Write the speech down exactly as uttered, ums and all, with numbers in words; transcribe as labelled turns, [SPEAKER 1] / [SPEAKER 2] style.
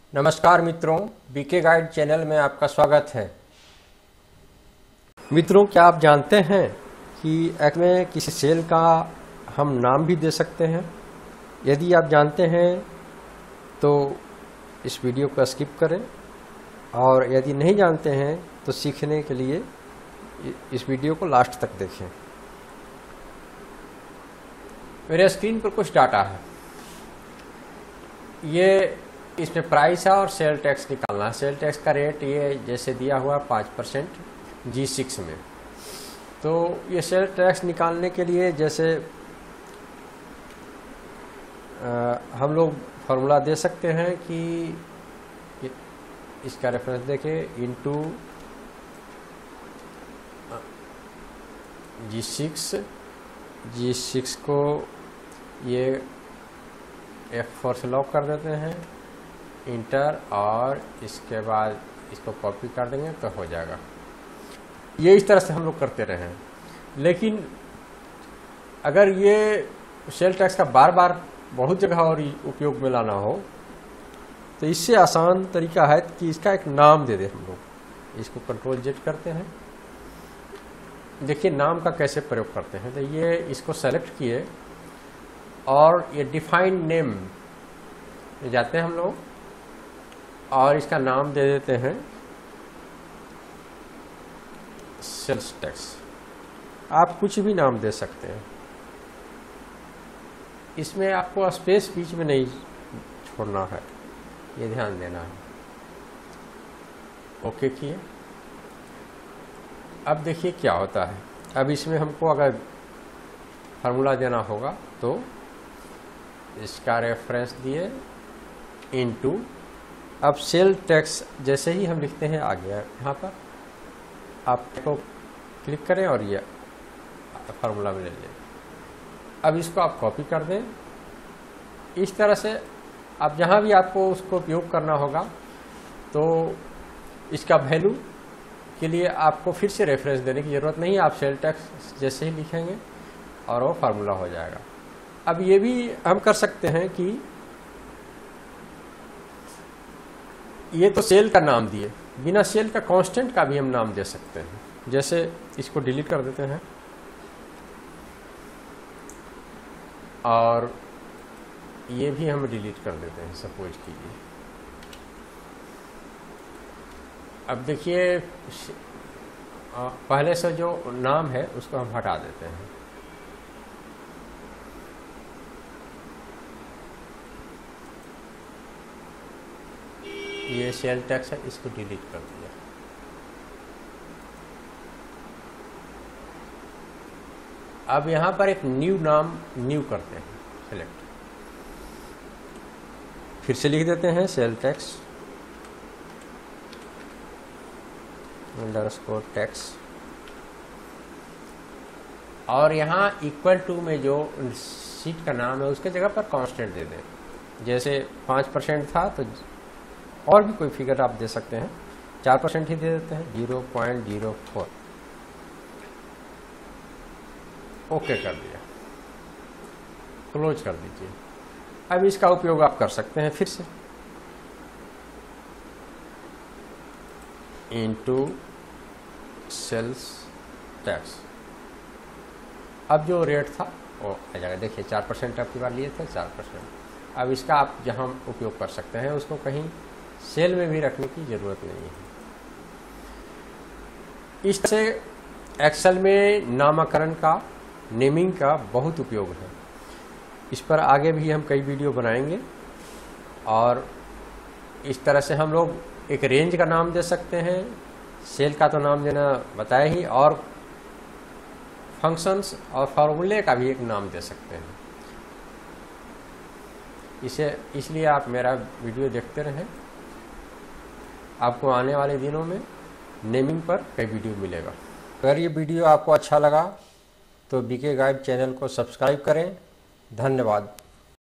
[SPEAKER 1] नमस्कार मित्रों, BK guide channel में आपका स्वागत है। मित्रों, क्या आप जानते हैं कि एक में किसी सेल का हम नाम भी दे सकते हैं? यदि आप जानते हैं तो इस वीडियो को स्किप करें, और यदि नहीं जानते हैं तो सीखने के लिए इस वीडियो को लास्ट तक देखें। मेरे स्क्रीन पर कुछ डाटा है। ये इसमें प्राइस है और सेल टैक्स निकालना है। सेल टैक्स का रेट ये जैसे दिया हुआ पाँच परसेंट जी सिक्स में। तो ये सेल टैक्स निकालने के लिए जैसे आ, हम लोग फार्मूला दे सकते हैं कि इसका रेफरेंस देखें, into G six G six को ये एफ फोर से लॉक कर देते हैं, इंटर, और इसके बाद इसको कॉपी कर देंगे तो हो जाएगा। ये इस तरह से हम लोग करते रहे हैं। लेकिन अगर ये सेल टैक्स का बार बार बहुत जगह और उपयोग में लाना हो तो इससे आसान तरीका है कि इसका एक नाम दे दे हम लोग। इसको कंट्रोल जेड करते हैं। देखिए नाम का कैसे प्रयोग करते हैं। तो ये इसको सेलेक्ट किए और ये डिफाइन नेम जाते हैं हम लोग, और इसका नाम दे देते हैं सेल्स टैक्स। आप कुछ भी नाम दे सकते हैं। इसमें आपको स्पेस बीच में नहीं छोड़ना है, ये ध्यान देना है। ओके किए। अब देखिए क्या होता है। अब इसमें हमको अगर फार्मूला देना होगा तो इसका रेफरेंस दिए इनटू, अब सेल टैक्स जैसे ही हम लिखते हैं आ गया। यहाँ पर आप को क्लिक करें और ये फार्मूला में ले लें। अब इसको आप कॉपी कर दें। इस तरह से अब जहाँ भी आपको उसको उपयोग करना होगा तो इसका वैल्यू के लिए आपको फिर से रेफरेंस देने की ज़रूरत नहीं है। आप सेल टैक्स जैसे ही लिखेंगे और वो फार्मूला हो जाएगा। अब ये भी हम कर सकते हैं कि ये तो सेल का नाम दिए, बिना सेल का कांस्टेंट का भी हम नाम दे सकते हैं। जैसे इसको डिलीट कर देते हैं और ये भी हम डिलीट कर देते हैं, सपोज कीजिए। अब देखिए पहले से जो नाम है उसको हम हटा देते हैं। ये सेल टैक्स है, इसको डिलीट कर दिया। अब यहां पर एक न्यू नाम न्यू करते हैं, सेलेक्ट, फिर से लिख देते हैं सेल टैक्स अंडरस्कोर टैक्स, और यहां इक्वल टू में जो सीट का नाम है उसके जगह पर कांस्टेंट दे दें। जैसे पाँच परसेंट था तो और भी कोई फिगर आप दे सकते हैं। चार परसेंट ही दे देते हैं, zero point zero four. Okay कर दिया, क्लोज कर दीजिए। अब इसका उपयोग आप कर सकते हैं फिर से, इनटू सेल्स टैक्स। अब जो रेट था वो आ जाएगा। देखिए चार परसेंट आपकी बार लिए थे, चार परसेंट। अब इसका आप जहां उपयोग कर सकते हैं उसको कहीं सेल में भी रखने की जरूरत नहीं है। इस तरह से एक्सेल में नामकरण का, नेमिंग का बहुत उपयोग है। इस पर आगे भी हम कई वीडियो बनाएंगे। और इस तरह से हम लोग एक रेंज का नाम दे सकते हैं। सेल का तो नाम देना बताया ही, और फंक्शंस और फार्मूले का भी एक नाम दे सकते हैं। इसे इसलिए आप मेरा वीडियो देखते रहें। आपको आने वाले दिनों में नेमिंग पर कई वीडियो मिलेगा। अगर ये वीडियो आपको अच्छा लगा तो बीके गाइड चैनल को सब्सक्राइब करें। धन्यवाद।